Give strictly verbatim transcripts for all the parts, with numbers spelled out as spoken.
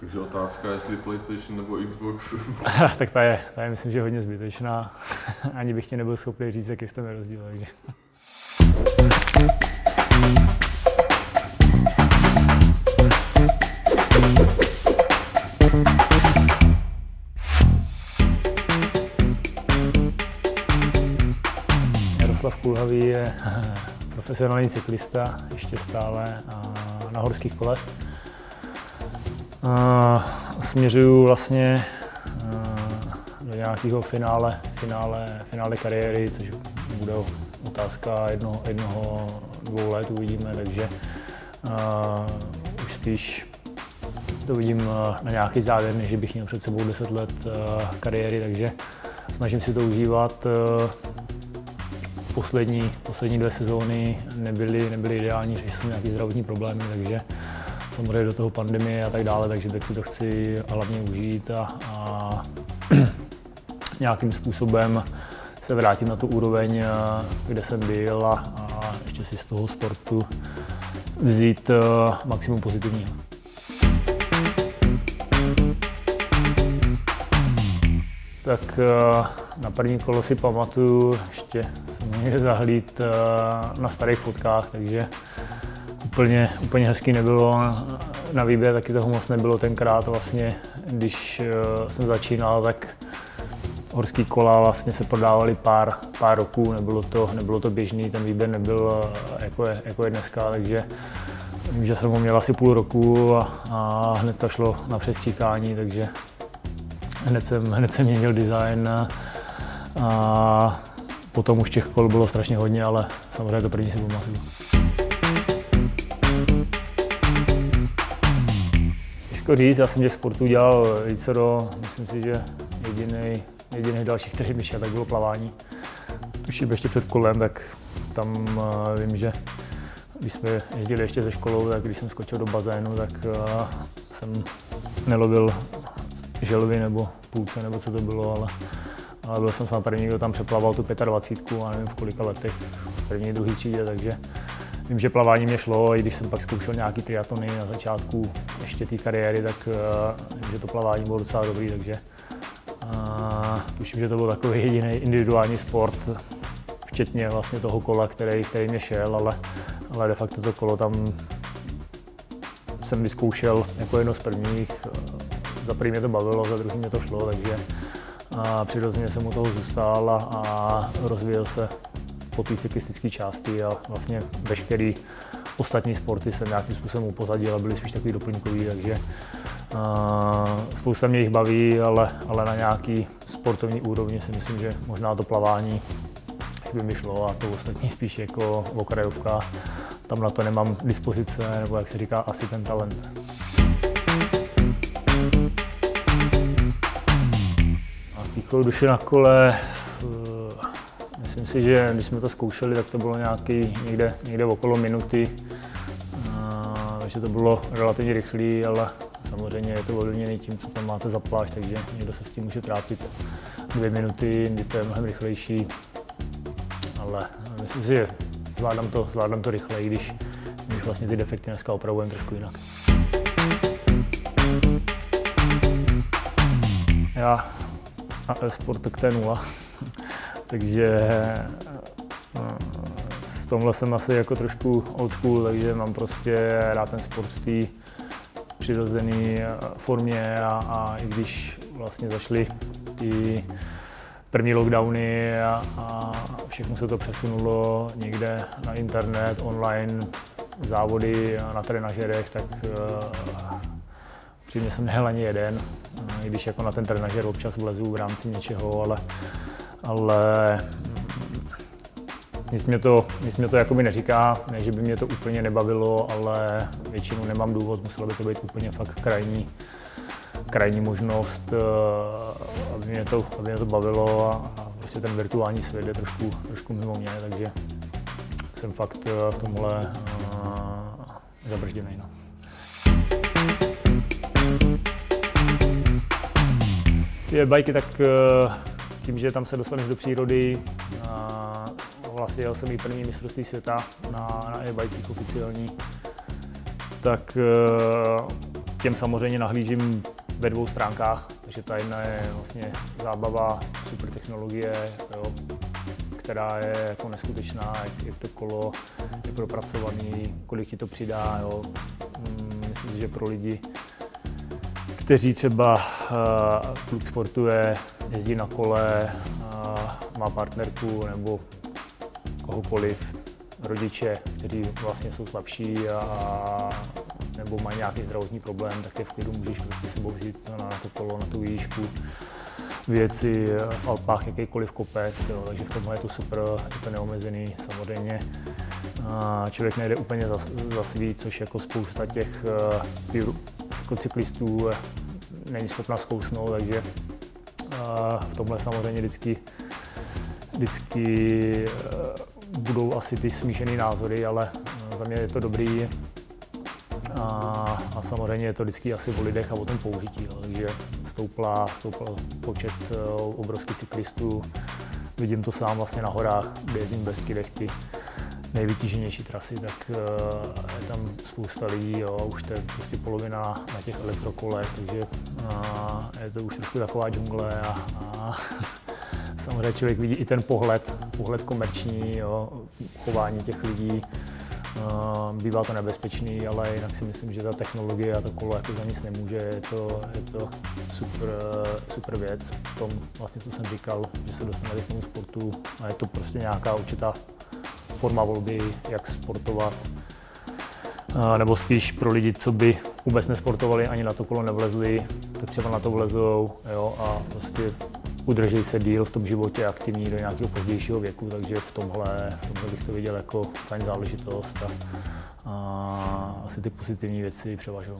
Takže otázka, jestli PlayStation nebo Xbox. Tak ta je, ta je myslím, že hodně zbytečná. Ani bych ti nebyl schopný říct, jaký v tom je rozdíl. Takže. Jaroslav Kulhavý je profesionální cyklista, ještě stále na horských kolech. Směřuju vlastně do nějakého finále, finále, finále kariéry, což bude otázka jednoho, jednoho dvou let, uvidíme, takže uh, už spíš to vidím na nějaký závěr, než bych měl před sebou deset let uh, kariéry, takže snažím si to užívat. Uh, poslední, poslední dvě sezóny nebyly, nebyly ideální, řešil jsem nějaké zdravotní problémy, takže samozřejmě do toho pandemie a tak dále, takže teď si to chci hlavně užít a, a nějakým způsobem se vrátit na tu úroveň, kde jsem byl a, a ještě si z toho sportu vzít uh, maximum pozitivního. Tak uh, na první kolo si pamatuju, ještě jsem někde zahlíd uh, na starých fotkách, takže úplně, úplně hezky nebylo. Na výběr taky toho moc nebylo tenkrát. Vlastně, když uh, jsem začínal, tak horský kola vlastně se prodávaly pár, pár roků, nebylo to, nebylo to běžný, ten výběr nebyl jako je, jako je dneska, takže vím, že jsem ho měl asi půl roku a, a hned to šlo na přestříkání, takže hned jsem, hned jsem měnil design a, a potom už těch kol bylo strašně hodně, ale samozřejmě to první si pamatuju. Těžko říct, já jsem těch sportů dělal více do, myslím si, že jediný Jediný další, který mi šel, tak bylo plavání. Tuším ještě před kolem, tak tam uh, vím, že když jsme jezdili ještě ze školou, tak když jsem skočil do bazénu, tak uh, jsem nelovil želvy nebo půlce, nebo co to bylo, ale, ale byl jsem sám první, kdo tam přeplaval tu dvacet pět a nevím v kolika letech, v první, druhý třídě, takže vím, že plavání mě šlo, i když jsem pak zkoušel nějaký triatlony na začátku ještě té kariéry, tak uh, vím, že to plavání bylo docela dobrý, takže Uh, tuším, že to byl takový jediný individuální sport, včetně vlastně toho kola, který, který mě šel, ale, ale de facto to kolo tam jsem vyzkoušel jako jedno z prvních. Za první mě to bavilo, za druhý mě to šlo, takže uh, přirozeně jsem u toho zůstal a, a rozvíjel se po té cyklistické části a vlastně veškerý ostatní sporty jsem nějakým způsobem upozadil a byly spíš takový doplňkový, takže Uh, spousta mě jich baví, ale, ale na nějaký sportovní úrovni si myslím, že možná to plavání by mi šlo a to ostatní spíš jako okrajovka. Tam na to nemám dispozice, nebo jak se říká, asi ten talent. A píchlo duše na kole, uh, myslím si, že když jsme to zkoušeli, tak to bylo nějaký, někde, někde okolo minuty, uh, takže to bylo relativně rychlé, ale samozřejmě je to ovlivněné tím, co tam máte za plášť, takže někdo se s tím může trápit dvě minuty, kdy to je mnohem rychlejší. Ale myslím si, že zvládám to, zvládám to rychleji, když, když vlastně ty defekty dneska opravujeme trošku jinak. Já a e-sport tak to je nula, takže v tomhle jsem asi jako trošku old school, takže mám prostě rád ten sport v té přirozené formě a, a i když vlastně zašly ty první lockdowny a, a všechno se to přesunulo někde na internet, online, závody na trenažerech, tak uh, přímě jsem nejel ani jeden, i když jako na ten trenažer občas vlezu v rámci něčeho, ale, ale nic mě to, nic mě to jakoby neříká, ne, že by mě to úplně nebavilo, ale většinou nemám důvod, muselo by to být úplně fakt krajní, krajní možnost, aby mě to, aby mě to bavilo a, a prostě ten virtuální svět je trošku, trošku mimo mě, takže jsem fakt v tomhle uh, zabržděnej. No. Ty bajky, tak uh, tím, že tam se dostaneš do přírody, uh, vlastně jel jsem i první mistrovství světa na, na e-bajcích oficiální, tak uh, těm samozřejmě nahlížím ve dvou stránkách, takže ta jedna je vlastně zábava, super technologie, jo, která je jako neskutečná, jak, jak to kolo je propracovaný, kolik ti to přidá. Jo. Myslím si, že pro lidi, kteří třeba uh, kluk sportuje, jezdí na kole, uh, má partnerku nebo kohokoliv, rodiče, kteří vlastně jsou slabší a nebo mají nějaký zdravotní problém, tak je v klidu můžeš prostě sebou vzít na, na to kolo, na tu výšku, věci v Alpách, jakýkoliv kopec, jo, takže v tomhle je to super, je to neomezený samozřejmě. A člověk nejde úplně za, za svý, což jako spousta těch uh, jako cyklistů není schopna zkousnout, takže uh, v tomhle samozřejmě vždycky, vždycky uh, budou asi ty smíšené názory, ale uh, za mě je to dobrý. A, a samozřejmě je to vždycky asi o lidech a o tom použití, jo. Takže stoupla, stoupl počet uh, obrovských cyklistů. Vidím to sám vlastně na horách, kde jezdím bez kydech, ty nejvytíženější trasy, tak uh, je tam spousta lidí, jo, už to je prostě polovina na těch elektrokolech, takže uh, je to už trošku taková džungle a, a samozřejmě člověk vidí i ten pohled, pohled komerční, jo, chování těch lidí. Uh, bývá to nebezpečný, ale jinak si myslím, že ta technologie a to kolo jako za nic nemůže, je to, je to super, super věc v tom, vlastně, co jsem říkal, že se dostanete k tomu sportu a je to prostě nějaká určitá forma volby, jak sportovat, uh, nebo spíš pro lidi, co by vůbec nesportovali, ani na to kolo nevlezli, tak třeba na to vlezou, jo, a prostě udrží se díl v tom životě aktivní do nějakého pozdějšího věku, takže v tomhle, v tomhle bych to viděl jako fajn záležitost a, a asi ty pozitivní věci převažují.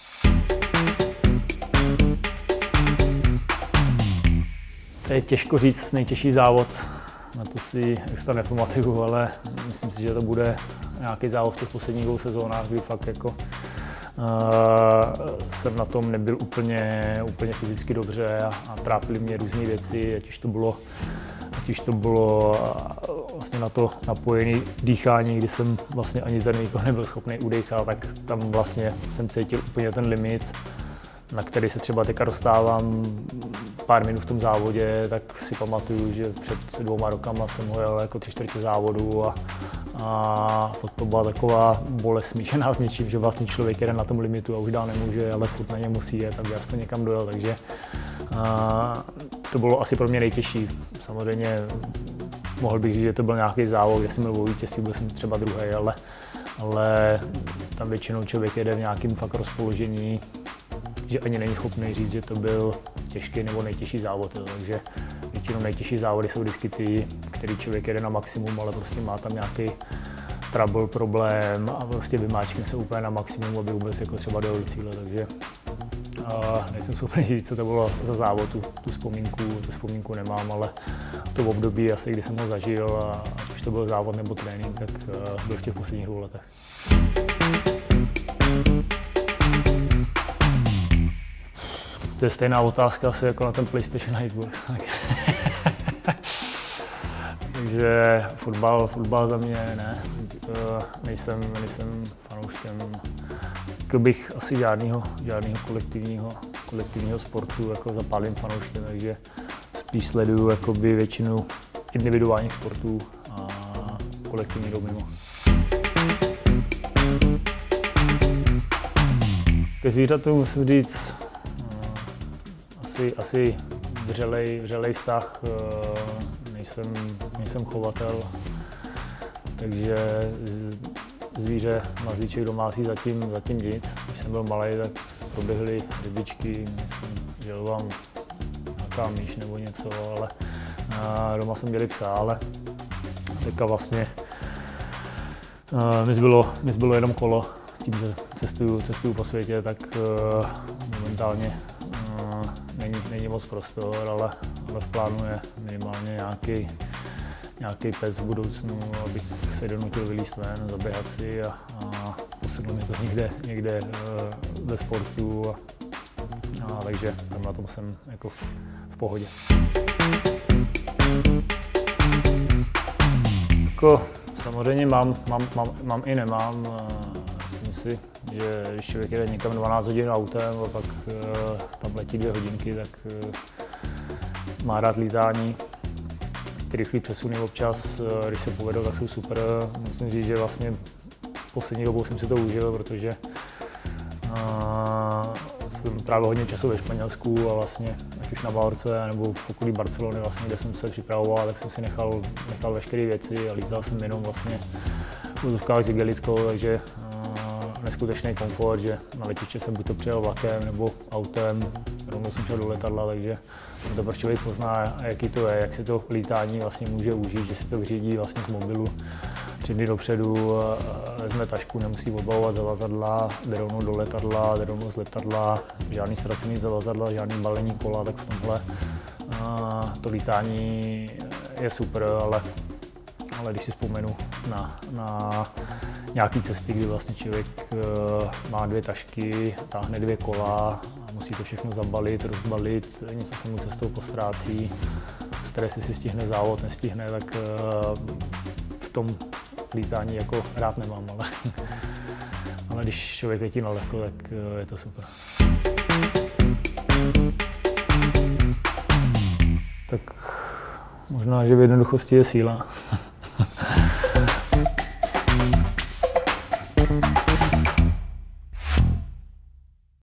To je těžko říct, nejtěžší závod, na to si extra nepamatuju, ale myslím si, že to bude nějaký závod v těch posledních dvou sezónách, kdy fakt jako Uh, jsem na tom nebyl úplně, úplně fyzicky dobře a, a trápily mě různé věci, ať už to bylo, ať už to bylo uh, vlastně na to napojené dýchání, kdy jsem vlastně ani ten výkon nebyl schopný udýchat, tak tam vlastně jsem cítil úplně ten limit, na který se třeba teďka dostávám pár minut v tom závodě, tak si pamatuju, že před dvouma rokama jsem ho jel jako tři čtvrtě závodu a, a to byla taková bolest smíšená s něčím, že vlastně člověk jede na tom limitu a už dál nemůže, ale furt na ně musí jet, aby aspoň někam dojel, takže a, to bylo asi pro mě nejtěžší. Samozřejmě mohl bych říct, že to byl nějaký závod, kde jsem byl o vítězství, byl jsem třeba druhý, ale, ale tam většinou člověk jede v nějakém fakt rozpoložení, že ani není schopný říct, že to byl těžký nebo nejtěžší závod, jo. Takže většinou nejtěžší závody jsou vždycky ty, který člověk jede na maximum, ale prostě má tam nějaký trouble, problém a prostě vymáčkne se úplně na maximum, aby vůbec jako třeba dojel do cíle, takže a nejsem schopný říct, co to bylo za závod, tu, tu vzpomínku, tu vzpomínku nemám, ale to v období asi, kdy jsem ho zažil a ať už to byl závod nebo trénink, tak uh, byl v těch posledních dvou letech. To je stejná otázka asi jako na ten PlayStation a Xbox. Takže fotbal, fotbal za mě ne, nejsem, nejsem fanouškem, jako bych asi žádného, žádného kolektivního, kolektivního sportu jako zapálím fanouškem, takže spíš sleduju jakoby většinu individuálních sportů a kolektivní jdou mimo. Ke zvířatům musím říct, asi, asi vřelej, vřelej vztah, nejsem, nejsem chovatel, takže zvíře, mazlíček domácí zatím, zatím nic. Když jsem byl malý, tak proběhly rybičky, žel vám nějaká myš nebo něco, ale doma jsem měli psa, ale teďka vlastně mi zbylo, mi zbylo jenom kolo. Tím, že cestuju, cestuju po světě, tak uh, momentálně uh, není, není moc prostor, ale, ale v plánu je minimálně nějaký, nějaký pes v budoucnu, abych se donutil vylízt ven, zaběhat si a, a posunul mě to někde, někde uh, ve sportu. A, a, takže tam na tom jsem jako v, v pohodě. Jako, samozřejmě mám, mám, mám, mám i nemám. Myslím si, že když člověk jede někam dvanáct hodin autem a pak uh, tam letí dvě hodinky, tak uh, má rád lítání. Ty rychlý přesuny občas, uh, když se povedou, tak jsou super. Musím říct, že vlastně poslední dobou jsem si to užil, protože uh, jsem trávil hodně času ve Španělsku a vlastně ať už na Bálorce nebo v okolí Barcelony, vlastně, kde jsem se připravoval, tak jsem si nechal, nechal veškeré věci a lítal jsem jenom vlastně v úzovkách s igelitkou, takže uh, neskutečný komfort, že na letiště jsem buď to přijel vlakem nebo autem, rovnou jsem šel do letadla, takže to pak člověk pozná, jaký to je, jak si to lítání vlastně může užít, že si to vyřídí vlastně z mobilu tři dny dopředu, vezme tašku, nemusí odbavovat zavazadla, jde rovnou do letadla, jde rovnou z letadla, žádný ztracený zavazadla, žádný balení kola, tak v tomhle uh, to lítání je super, ale, ale když si vzpomenu na, na nějaké cesty, kdy vlastně člověk uh, má dvě tašky, táhne dvě kola, musí to všechno zabalit, rozbalit, něco se mu cestou postrácí, stres, si stihne závod, nestihne, tak uh, v tom lítání jako rád nemám, ale, ale když člověk letí na lehko, tak uh, je to super. Tak možná, že v jednoduchosti je síla.